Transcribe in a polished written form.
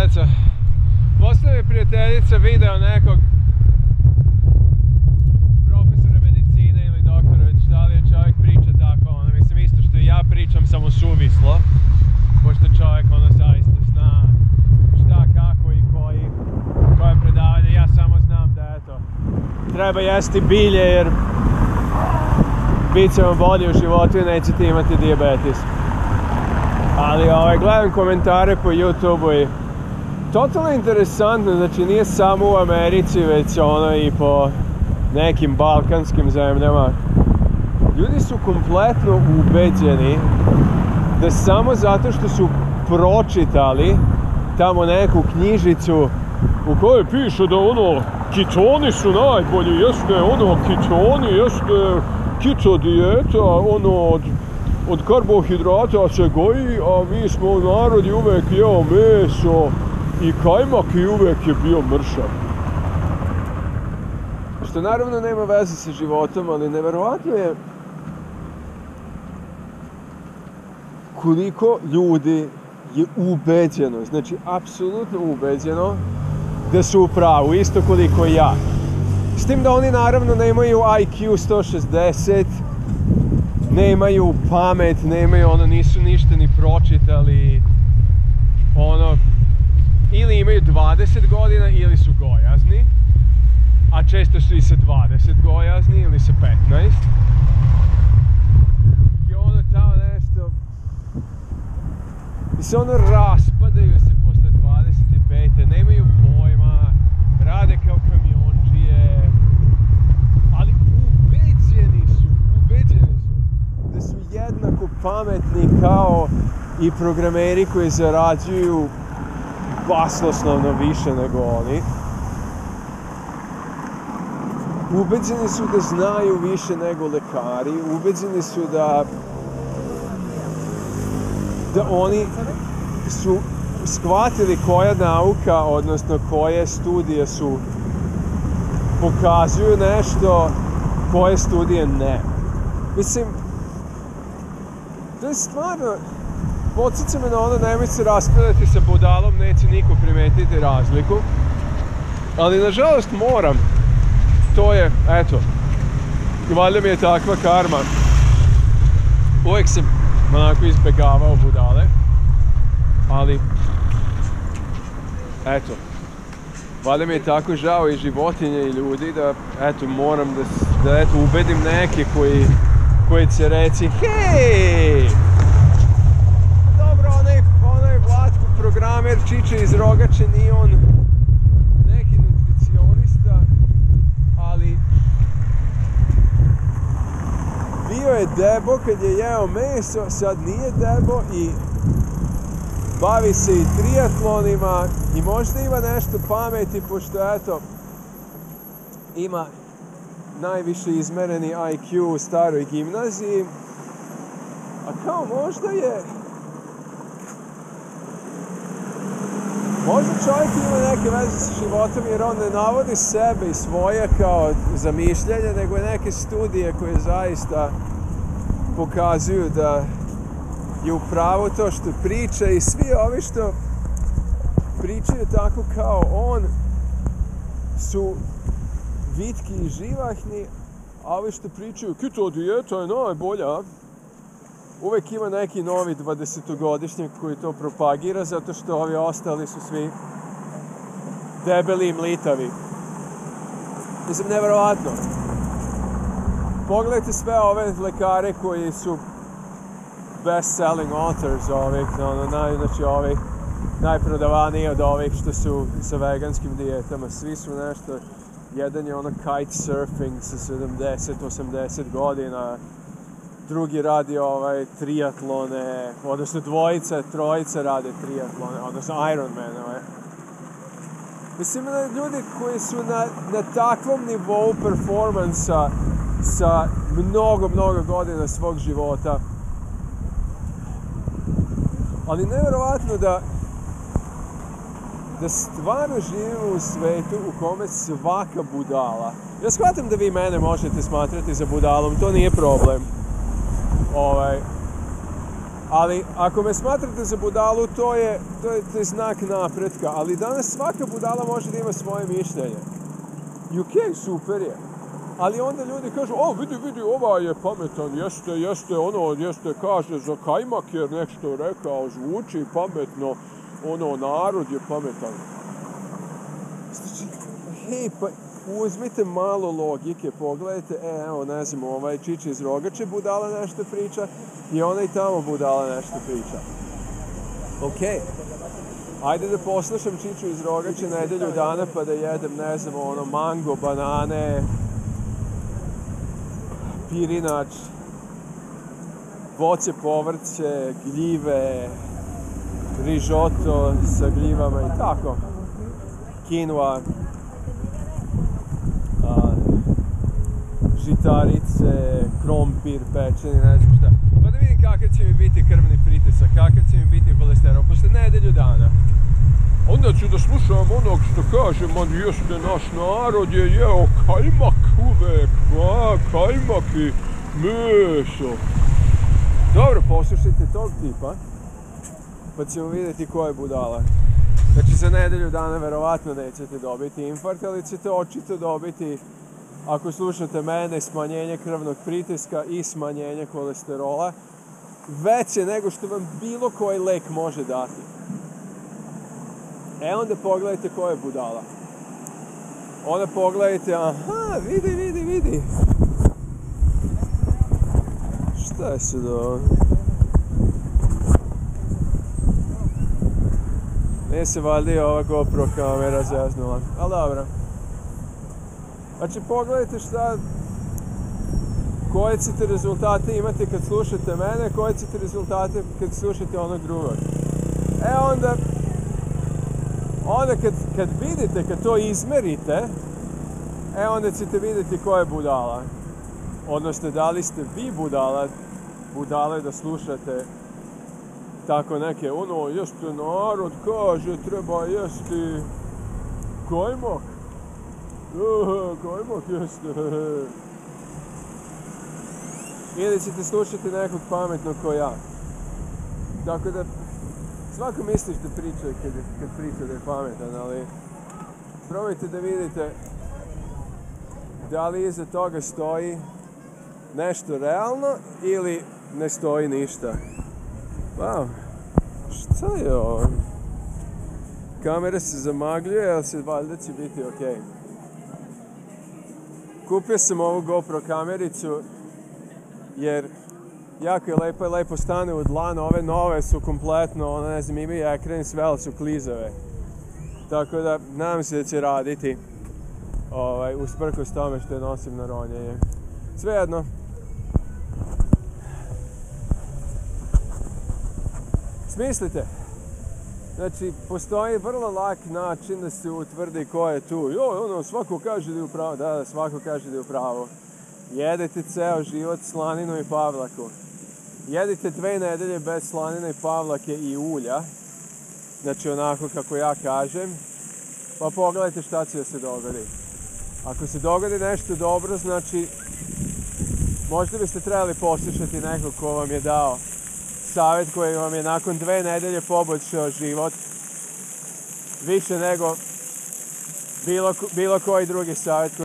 deca. Poslije mi prijateljica video nekog profesora medicine ili doktora, već šta li je čovjek priča tako, mislim isto što i ja pričam, samo suvislo. Pošto čovjek zaista zna šta, kako i koje predavanje. Ja samo znam da eto, treba jesti bilje jer bit će vam bolje u životu i nećete imati dijabetes. Ali gledam komentare po YouTube-u i totalno interesantno, znači nije samo u Americi, već i po nekim balkanskim zemljama. Ljudi su kompletno ubeđeni da samo zato što su pročitali tamo neku knjižicu u kojoj piše da ketoni su najbolji, jeste ketoni, jeste keto dijeta, od karbohidrata se goji, a mi smo narod i uvek jeo meso i kajmak i uvek je bio mršav. Što naravno nema veze sa životom, ali neverovatno je koliko ljudi je ubeđeno, znači apsolutno ubeđeno da su u pravu, isto koliko ja. S tim da oni naravno nemaju IQ 160, nemaju pamet, nisu ništa ni pročitali, ili imaju 20 godina ili su gojazni, a često su i sa 20 gojazni ili sa 15. I tamo nešto, i se raspadaju se posle 25. Nemaju pojma, rade kao kamionđije, ali ubeđeni su da su jednako pametni kao i programeri koji zarađuju basnoslovno više nego oni. Ubeđeni su da znaju više nego lekari, ubeđeni su da oni su shvatili koja nauka, odnosno koje studije pokazuju nešto, koje studije ne. Mislim, to je stvarno, podsjeća me na nemoj se raskladati sa budalom, neće niko primetiti razliku. Ali nažalost moram. To je, eto, valjda mi je takva karma. Uvijek sam onako izbjegavao budale, ali, eto, valjda mi je tako žao i životinje i ljudi da, eto, moram da eto, ubedim neke koji će reći, hej! Dobro, onaj Vlatko programer Čiče iz Rogače, nije on neki nutricionista, ali bio je debo kad je jeo meso, sad nije debo i bavi se i triatlonima i možda ima nešto pameti, pošto eto, ima najviše izmereni IQ u staroj gimnaziji, a kao možda čovjek ima neke veze sa životom jer on ne navodi sebe i svoje kao zamišljanje, nego neke studije koje zaista pokazuju da je upravo to što priča i svi ovi što pričaju tako kao on su vitki i živahni, a ovi što pričaju keto dijeta je najbolja, uvijek ima neki novi 20-godišnjak koji to propagira, zato što ovi ostali su svi debeli i mlitavi. Mislim, nevjerovatno. Pogledajte sve ove lekare koji su best-selling authors znači najprodavaniji od ovih što su sa veganskim dijetama. Svi su nešto, jedan je kitesurfing sa 70-80 godina, drugi radi triatlone, odnosno trojica rade triatlone, odnosno Ironmanove. Mislim da ljudi koji su na takvom nivou performansa sa mnogo godina svog života. Ali nevjerovatno da stvarno živimo u svetu u kome svaka budala. Ja shvatam da vi mene možete smatrati za budalom, to nije problem. Ali ako me smatrate za budalu, to je znak napretka. Ali danas svaka budala može da ima svoje mišljenje. I okej, super je. Ali onda ljudi kažu, vidi, ova je pametan, jeste, kaže, za kajmak je nešto rekao, zvuči pametno, narod je pametan. Znači, hej, pa uzmite malo logike, pogledajte, evo, ne znam, ovaj Čiči iz Rogače budala nešto priča i onaj tamo budala nešto priča. Okej. Ajde da poslušam Čiču iz Rogače nedelju dana pa da jedem, ne znam, mango, banane, pirinač, voće, povrće, gljive, rižoto sa gljivama i tako. Kinua, žitarice, krompir, pečeni, ne znam šta. Pa da vidim kakav će mi biti krvni pritisak, kakav će mi biti holesterol posle nedelju dana. Onda ću da slušam onog što kaže, jeste, naš narod je jeo kajmak uvek, kajmak i meso. Dobro, poslušajte tog tipa, pa ćemo vidjeti ko je budala. Znači, za nedelju dana verovatno nećete dobiti infarkt, ali ćete očito dobiti, ako slušate mene, smanjenje krvnog pritiska i smanjenje kolesterola, veće nego što vam bilo koji lek može dati. Onda pogledajte ko je budala. Onda pogledajte, vidi. Šta je sad ovo? Nije se valjda i ova GoPro kamera zjaznula, ali dobro. Znači, pogledajte koje ćete rezultate imati kad slušate mene, koje ćete rezultate kad slušate onog drugog. Onda kad vidite, kad to izmerite, onda ćete vidjeti ko je budala. Odnosno, da li ste vi budale da slušate tako neke, jeste, narod kaže, treba jesti kajmak. Kajmak jeste. Ili ćete slušati nekog pametnog ko ja. Tako da, svako misli što priča kad priča da je pametan, ali probajte da vidite da li iza toga stoji nešto realno ili ne stoji ništa. Wow, šta je ovo? Kamera se zamagljuje, ali se valjda će biti okej. Kupio sam ovu GoPro kamericu jer jako je lepo i lepo stane u dlan. Ove nove su kompletno, ne znam, imaju ekran sve, ali su klizave. Tako da, nadam se da će raditi usprkos tome što je nosim na ronjenje. Svejedno. Smislite. Znači, postoji vrlo lak način da se utvrdi ko je tu. Svako kaže da je u pravu. Da, svako kaže da je u pravu. Jedete ceo život slaninu i pavlaku. Jedite 2 nedelje bez slanine i pavlake i ulja. Znači, onako kako ja kažem. Pa pogledajte šta će da se dogodi. Ako se dogodi nešto dobro, znači, možda biste trebali poslušati nekog ko vam je dao savjet koji vam je nakon 2 nedelje poboljšao život više nego bilo koji drugi savjet